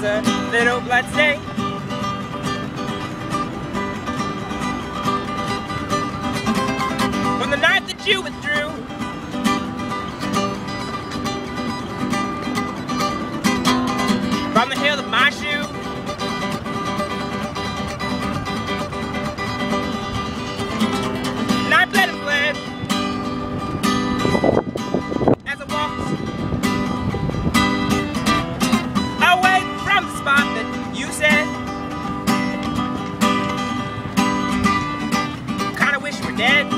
a little blood stain. From the night that you withdrew, from the heel of my shoe, and I bled and bled as I walked away from the spot that you said kinda wish you were dead.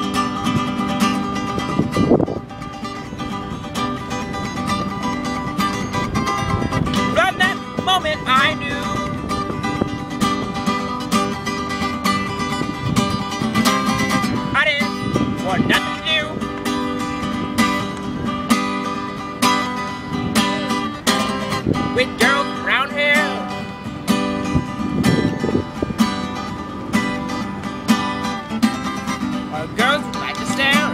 From that moment I knew I didn't want nothing to do with girls with brown hair, or girls who like to stare,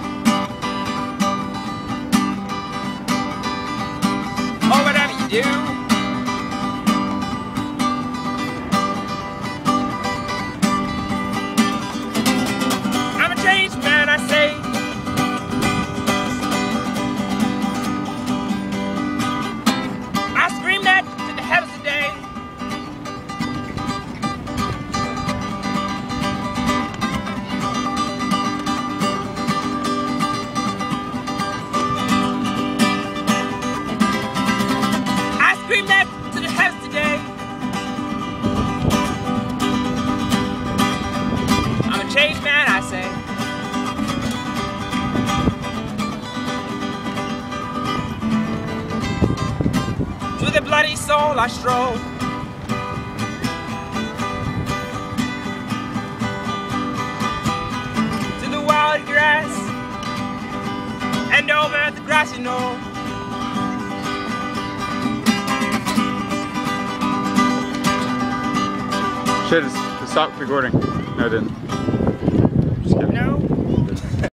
or whatever you do. I'm a changed man, I say. I scream that to the heavens today. I scream that to the heavens today. I'm a changed man, I say. With a bloody soul I stroll to the wild grass and over the grassy knoll. Shit, it stopped recording. No, it didn't.